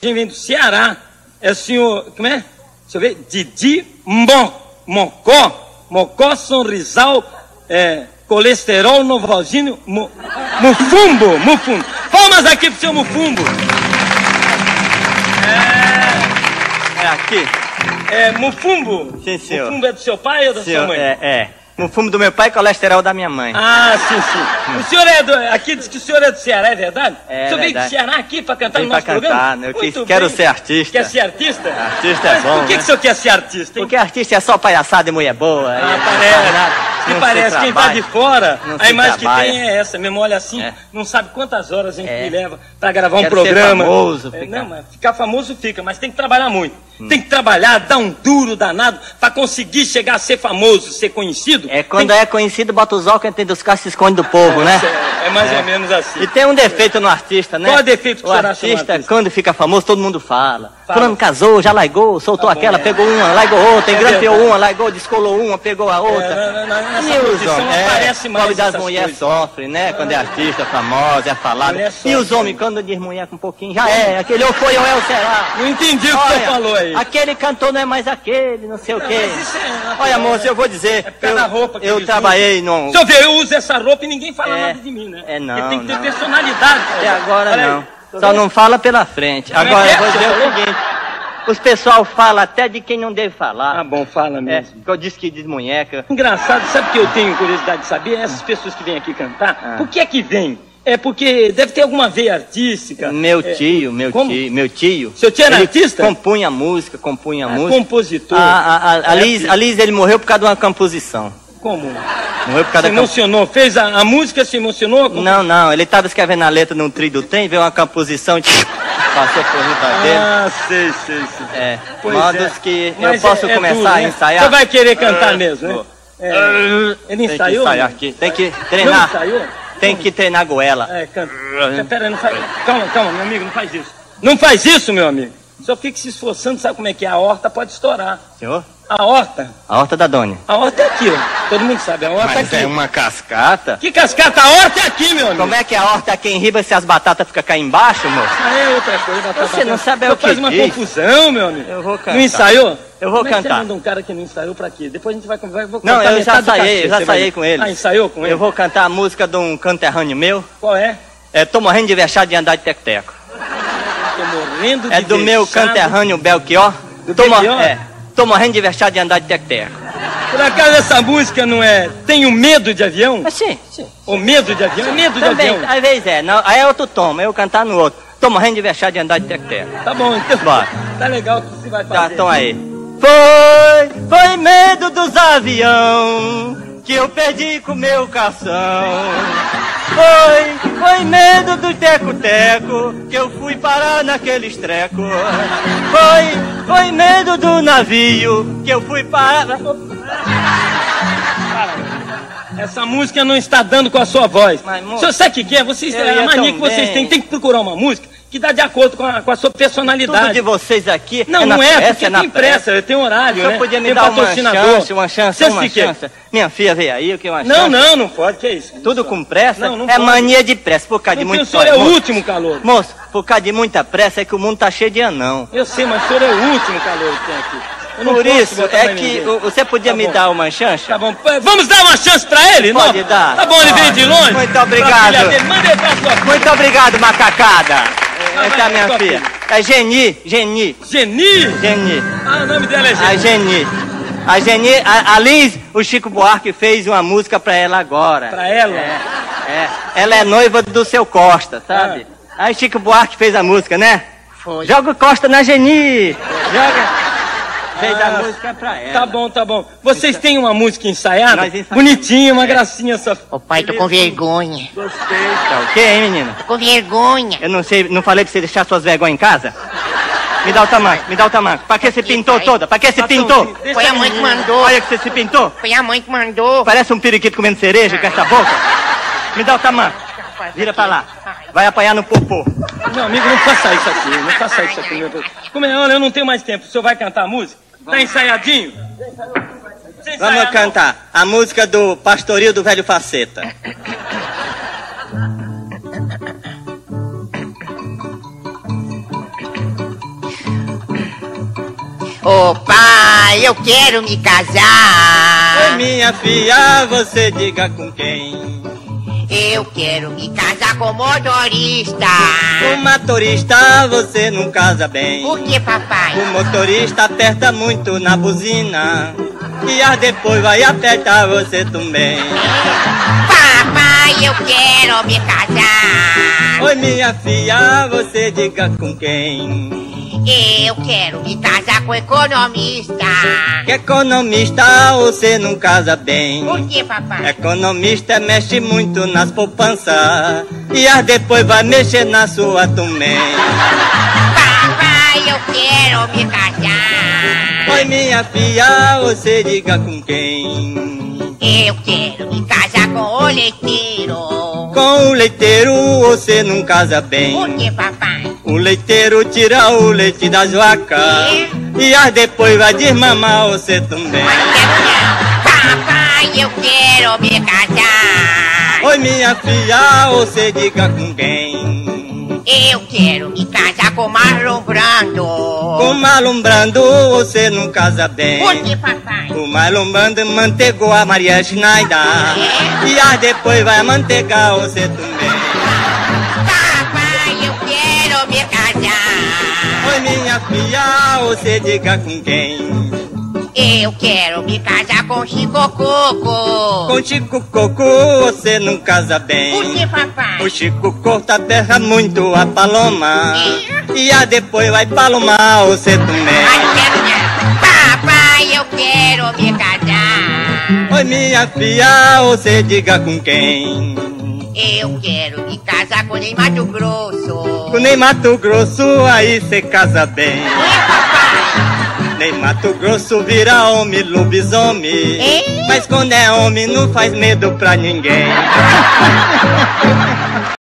Quem vem do Ceará é o senhor, como é? Deixa eu ver, Didi Mocó, Sonrisal, colesterol, Novalgínio, Mufumbo. Palmas aqui pro seu Mufumbo. Aqui? Mufumbo. Sim, senhor. Mufumbo é do seu pai ou da sua mãe? Mufumbo do meu pai e colesterol da minha mãe. Ah, sim. O senhor aqui diz que o senhor é do Ceará, é verdade? É, o senhor veio do Ceará aqui pra cantar no nosso programa? Eu quero ser artista. Quer ser artista? Artista é bom, por que o senhor quer ser artista, hein? Porque artista é só palhaçada e mulher boa. Parece. Quem tá de fora, a imagem que tem é essa. Mesmo olha assim, não sabe quantas horas a gente leva pra gravar um programa. Ser famoso, não, mas ficar famoso fica, mas tem que trabalhar muito. Tem que trabalhar, dar um duro danado pra conseguir chegar a ser famoso, ser conhecido. Quando é conhecido, bota os óculos dentro dos carros e se esconde do povo, né? É mais ou menos assim. E tem um defeito no artista, né? Qual é o defeito que o senhor acha no artista, artista? quando fica famoso, todo mundo fala. Fulano casou, já largou, soltou aquela, pegou uma, largou outra, engrampeou uma, largou, descolou uma, pegou a outra. Essa posição não aparece mais. Quando as mulheres sofrem, né? Quando é artista, famosa, é falado. E os homens, quando diz mulher com um pouquinho, já aquele ou foi ou é o será. Não entendi o que o senhor falou aí. Aquele cantor não é mais aquele, não sei o quê. Olha, moço, eu vou dizer. É por causa da roupa que eu trabalhei no. Deixa eu ver, eu uso essa roupa e ninguém fala nada de mim, né? Não. Porque tem que ter personalidade. Até agora não. Só não fala pela frente. Agora eu vou dizer o seguinte. Os pessoal falam até de quem não deve falar. Ah, bom, fala mesmo. Porque eu disse que desmunheca. Engraçado, sabe o que eu tenho curiosidade de saber? Essas pessoas que vêm aqui cantar, por que é que vêm? É porque deve ter alguma veia artística. Meu tio. Seu tio era artista? Compunha música. Compositor. A Liz, ele morreu por causa de uma composição. Como? Morreu por causa se emocionou? Fez a música, se emocionou? Não, ele estava escrevendo a letra num trilho do trem, veio uma composição e passou por riba dele. Ah, sei. Modos que eu posso começar a ensaiar. Você vai querer cantar mesmo, né? Ele ensaiou? Tem que ensaiar aqui, tem que treinar. Não ensaiou? Tem que treinar a goela. Canta. Pera, não faz. Calma, meu amigo, não faz isso. Não faz isso, meu amigo. Só fica se esforçando, sabe como é que é? A horta pode estourar. Senhor? A horta? A horta da Dona. A horta é aqui, ó. Todo mundo sabe, a horta é aqui. É uma cascata? Que cascata? A horta é aqui, meu amigo. Como é que a horta aqui em riba se as batatas ficam cá embaixo, moço? É outra coisa. Você não sabe o que faz uma confusão, meu amigo. Eu vou cantar. Não ensaiou? Eu vou cantar. Você manda um cara que não ensaiou pra quê? Depois a gente vai conversar. Não, eu já ensaiei com ele. Ah, ensaiou com ele? Eu vou cantar a música de um conterrâneo meu. Qual é? Tô morrendo de vexado de andar de teco-teco. Tô morrendo de É do meu conterrâneo Belchior. Tô morrendo de vexado de andar de teco-teco. Por acaso essa música não é Tenho Medo de Avião? Sim. Ou Medo de Avião? É Medo de Avião? Às vezes aí é outro tom, eu cantar no outro. Tô morrendo de vexado de andar de teco-teco. Tá bom, então. Bora. Tá legal o que você vai fazer. Tá, então aí. Foi medo dos avião que eu perdi com meu cação. Foi medo do teco-teco que eu fui parar naquele estreco. Foi medo do navio que eu fui parar. Essa música não está dando com a sua voz. O senhor sabe o que é? A mania que vocês têm, tem que procurar uma música que dá de acordo com a sua personalidade. Tudo de vocês aqui não é porque tem pressa, tem horário, né? Podia me dar uma chance. Minha filha veio aí, o que uma chance? Não pode, que é isso? Tudo com pressa? Não é mania de pressa, por causa de muito... O senhor é o último calor. Moço, por causa de muita pressa é que o mundo tá cheio de anão. Eu sei, mas o senhor é o último calor que tem aqui. Por isso, é que você podia me dar uma chance? Tá bom, vamos dar uma chance pra ele? Pode dar. Tá bom, ele veio de longe. Muito obrigado. Manda ele pra sua filha. Muito obrigado, macacada. Essa é a minha filha. É Geni. Geni? Ah, o nome dela é Geni. A Geni, a Liz, o Chico Buarque fez uma música pra ela agora. Pra ela? Ela é noiva do seu Costa, sabe? Aí Chico Buarque fez a música, né? Foi. Joga o Costa na Geni. Fez a música pra ela. Tá bom. Vocês têm uma música ensaiada? Bonitinha, uma gracinha só. Ô pai, tô com vergonha. Gostei. Tá o quê, hein, menina? Tô com vergonha. Eu não sei, não falei pra você deixar suas vergonhas em casa? Me dá o tamanco. Pra que você pintou toda? Pra que você pintou? Foi a mãe que mandou. Olha que você se pintou. Foi a mãe que mandou. Parece um periquito comendo cereja com essa boca. Me dá o tamanco. Vira pra lá. Vai apanhar no popô. Meu amigo, não faça isso aqui. Meu Deus. Olha, eu não tenho mais tempo. O senhor vai cantar a música? Tá ensaiadinho? Vamos cantar a música do Pastoril do Velho Faceta. Ô pai, eu quero me casar. Oi, minha filha, você diga com quem? Eu quero me casar com motorista. Com motorista você não casa bem. Por que, papai? O motorista aperta muito na buzina e depois vai apertar você também. Papai, eu quero me casar. Oi, minha filha, você diga com quem? Eu quero me casar com economista. Que economista você não casa bem. Por que, papai? Economista mexe muito nas poupanças e depois vai mexer na sua também. Papai, eu quero me casar. Oi, minha filha, você diga com quem? Eu quero me casar com o leiteiro. Com o leiteiro você não casa bem. Por que, papai? O leiteiro tira o leite das vacas e depois vai desmamar você também. Papai, eu quero me casar. Oi, minha filha, você diga com quem? Eu quero me casar com Marlon Brando. Com Marlon Brando você não casa bem. Por que, papai? O Marlon Brando mantegou a Maria Schneider e depois vai mantegar você também. Papai, eu quero me casar. Oi, minha filha, você diga com quem? Eu quero me casar com Chico Coco. Com Chico Coco você não casa bem. Por que, papai? O Chico corta terra muito a paloma e depois vai palomar você também. Papai, eu quero me casar. Oi, minha filha, você diga com quem? Eu quero me casar com Ney Mato Grosso. Com Ney Mato Grosso aí cê casa bem. Ney Mato Grosso vira homem, lobisomem. Mas quando é homem não faz medo pra ninguém.